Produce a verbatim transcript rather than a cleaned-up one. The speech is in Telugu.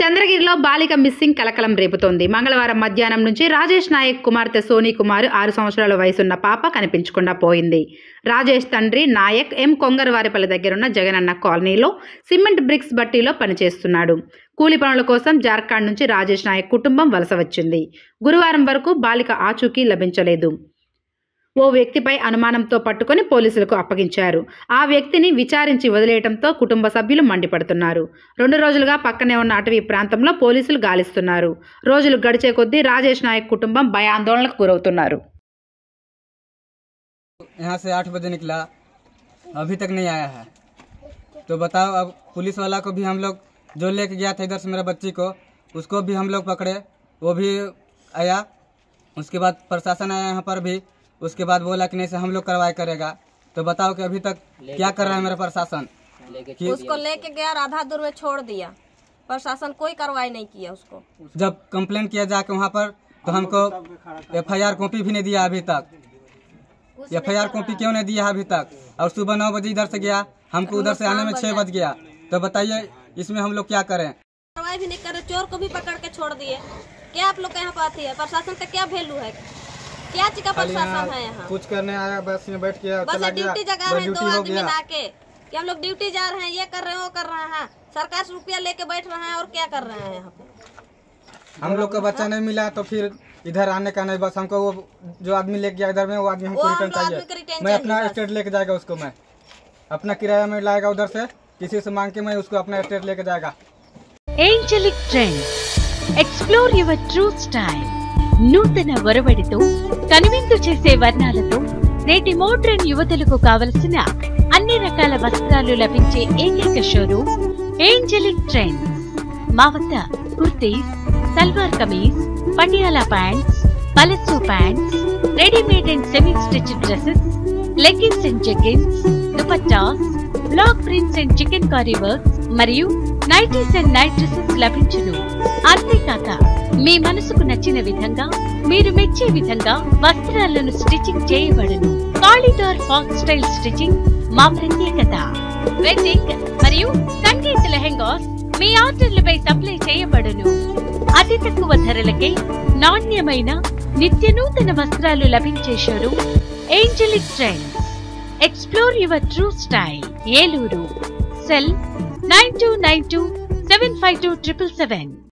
చంద్రగిరిలో బాలిక మిస్సింగ్ కలకలం రేపుతోంది. మంగళవారం మధ్యాహ్నం నుంచి రాజేష్ నాయక్ కుమార్తె సోనీ కుమార్ ఆరు సంవత్సరాల వయసున్న పాప కనిపించకుండా పోయింది. రాజేష్ తండ్రి నాయక్ ఎం కొంగరవారిపల్లి దగ్గరున్న జగనన్న కాలనీలో సిమెంట్ బ్రిక్స్ బట్టీలో పనిచేస్తున్నాడు. కూలి పనుల కోసం జార్ఖండ్ నుంచి రాజేష్ నాయక్ కుటుంబం వలస వచ్చింది. గురువారం వరకు బాలిక ఆచూకీ లభించలేదు. ఓ వ్యక్తిపై అనుమానంతో పట్టుకొని పోలీసులకు అప్పగించారు. ఆ వ్యక్తిని విచారించి వదిలేయడంతో కుటుంబ సభ్యులు మండిపడుతున్నారు. రెండు రోజులుగా పక్కనే ఉన్న అటవీ ప్రాంతంలో పోలీసులు గాలిస్తున్నారు. రోజులు గడిచే కొద్దీ రాజేష్ నాయక్ కుటుంబం భయాందోళనకు గురవుతున్నారు. यहाँ से आठ बजे निकला, अभी तक नहीं आया है। तो बताओ, अब पुलिस वाला को भी हम लोग जो लेके गया था इधर से मेरा बच्ची को, उसको भी हम लोग पकड़े, वो भी आया। उसके बाद प्रशासन आया यहाँ पर भी, उसके बाद बोला कि नहीं से हम लोग कार्रवाई करेगा। तो बताओ कि अभी तक क्या कर रहा है मेरा प्रशासन? उसको लेके गया, राधा दूर में छोड़ दिया, प्रशासन कोई कार्रवाई नहीं किया उसको। जब कंप्लेन किया जाके वहाँ पर, तो हमको एफ आई आर कॉपी भी नहीं दिया अभी तक। एफ आई आर कॉपी क्यों नहीं दिया अभी तक? और सुबह नौ बजे इधर से गया, हमको उधर से आने में छह बज गया। तो बताइए इसमें हम लोग क्या करें? कार्रवाई भी नहीं कर रहे, चोर को भी पकड़ के छोड़ दिए। क्या आप लोग का यहाँ पाती है? प्रशासन का क्या वैल्यू है? क्या चीज का प्रशासन है यहाँ? कुछ करने आया, बस में बैठ के बस ड्यूटी जगह है, दो आदमी ला के कि हम लोग ड्यूटी जा रहे हैं, ये कर रहे हैं, वो कर रहे हैं। सरकार से रुपया लेके बैठ रहे हैं और क्या कर रहे हैं यहाँ पे? हम लोग का बच्चा नहीं मिला तो फिर इधर आने का नहीं, बस हमको वो जो आदमी लेके गया इधर में, वो आदमी हमको रिटर्न चाहिए। मैं अपना स्टेट लेके जाएगा उसको, मैं अपना किराया में लाएगा उधर से, किसी से मांग के मैं उसको अपना स्टेट लेके जाएगा। Angelic Trends. Explore your true style. నూతన ఒరవడితో కనువిందు చేసే వర్ణాలతో నేటి మోడ్రన్ యువతులకు కావలసిన అన్ని రకాల వస్త్రాలు లభించే ఏకైక షోరూమ్ ఏంజెలిక్ ట్రెండ్స్. మా వద్ద kurtis, salwar kameez, Patiala pants, palazzo pants, readymade and semi stitch dresses, leggings and jeggings, dupattas, block prints and chikankari works మరియు నైటీస్ అండ్ నైట్ డ్రెస్సెస్ లభించును. అంతేకాక మీ మనసుకు నచ్చిన విధంగా, మీరు మెచ్చే విధంగా వస్త్రాలను స్టిచ్చింగ్ చేయబడును. కాలిడార్ ఫాక్స్ స్టైల్ స్టిచ్చింగ్ మా ప్రత్యేకత. వెడ్డింగ్ మరియు సంగీత లెహెంగాస్ మీ ఆర్డర్లపై సప్లై చేయబడును. అతి తక్కువ ధరలకే నాణ్యమైన నిత్య నూతన వస్త్రాలు లభించే showroom Angelic trends. Explore your true style. Eluru. Cell nine two nine two seven five two triple seven.